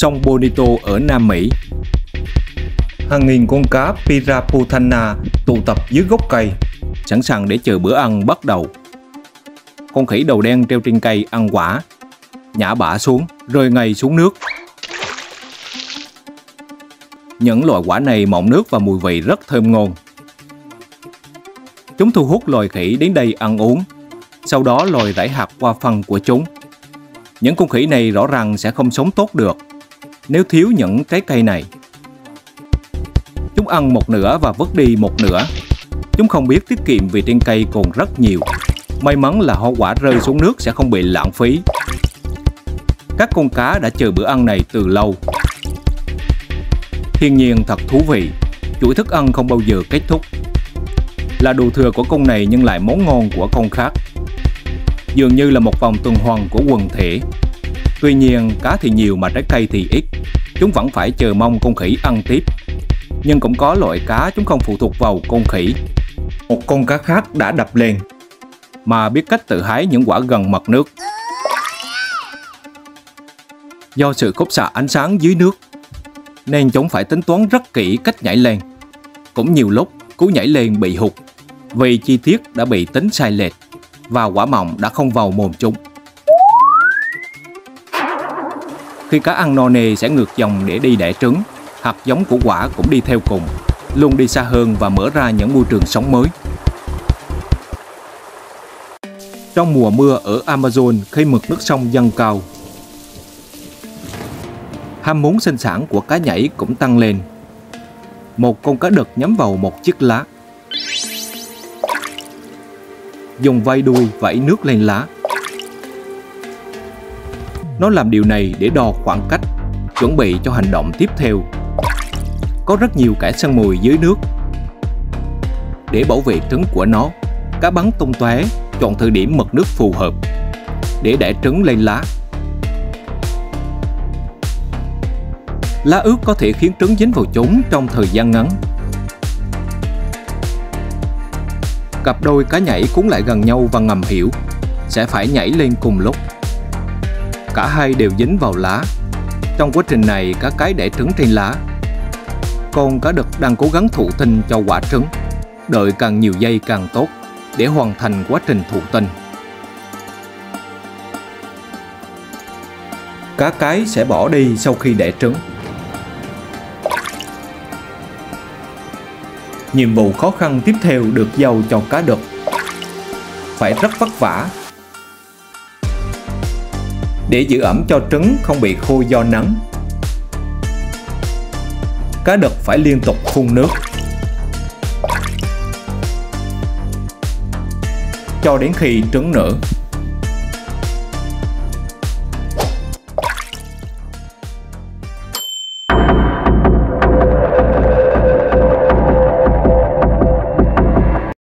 sông Bonito ở Nam Mỹ. Hàng nghìn con cá Pirapothana tụ tập dưới gốc cây, sẵn sàng để chờ bữa ăn bắt đầu. Con khỉ đầu đen treo trên cây ăn quả, nhả bả xuống, rơi ngay xuống nước. Những loại quả này mọng nước và mùi vị rất thơm ngon. Chúng thu hút loài khỉ đến đây ăn uống, sau đó loài rải hạt qua phân của chúng. Những con khỉ này rõ ràng sẽ không sống tốt được nếu thiếu những trái cây này. Chúng ăn một nửa và vứt đi một nửa. Chúng không biết tiết kiệm vì trên cây còn rất nhiều. May mắn là hoa quả rơi xuống nước sẽ không bị lãng phí. Các con cá đã chờ bữa ăn này từ lâu. Thiên nhiên thật thú vị, chuỗi thức ăn không bao giờ kết thúc. Là đồ thừa của con này nhưng lại món ngon của con khác. Dường như là một vòng tuần hoàn của quần thể. Tuy nhiên, cá thì nhiều mà trái cây thì ít. Chúng vẫn phải chờ mong con khỉ ăn tiếp. Nhưng cũng có loại cá chúng không phụ thuộc vào con khỉ. Một con cá khác đã đập lên, mà biết cách tự hái những quả gần mặt nước. Do sự khúc xạ ánh sáng dưới nước, nên chúng phải tính toán rất kỹ cách nhảy lên. Cũng nhiều lúc, cú nhảy lên bị hụt, vì chi tiết đã bị tính sai lệch, và quả mọng đã không vào mồm chúng. Khi cá ăn no nê sẽ ngược dòng để đi đẻ trứng. Hạt giống của quả cũng đi theo cùng, luôn đi xa hơn và mở ra những môi trường sống mới. Trong mùa mưa ở Amazon, khi mực nước sông dâng cao, ham muốn sinh sản của cá nhảy cũng tăng lên. Một con cá đực nhắm vào một chiếc lá, dùng vai đuôi vẫy nước lên lá. Nó làm điều này để đo khoảng cách, chuẩn bị cho hành động tiếp theo. Có rất nhiều kẻ săn mồi dưới nước. Để bảo vệ trứng của nó, cá bắn tung tóe, chọn thời điểm mực nước phù hợp để đẻ trứng lên lá. Lá ướt có thể khiến trứng dính vào chúng trong thời gian ngắn. Cặp đôi cá nhảy cuốn lại gần nhau và ngầm hiểu sẽ phải nhảy lên cùng lúc. Cả hai đều dính vào lá. Trong quá trình này, cá cái đẻ trứng trên lá. Con cá đực đang cố gắng thụ tinh cho quả trứng, đợi càng nhiều giây càng tốt để hoàn thành quá trình thụ tinh. Cá cái sẽ bỏ đi sau khi đẻ trứng. Nhiệm vụ khó khăn tiếp theo được giao cho cá đực. Phải rất vất vả để giữ ẩm cho trứng không bị khô do nắng. Cá đực phải liên tục phun nước cho đến khi trứng nở.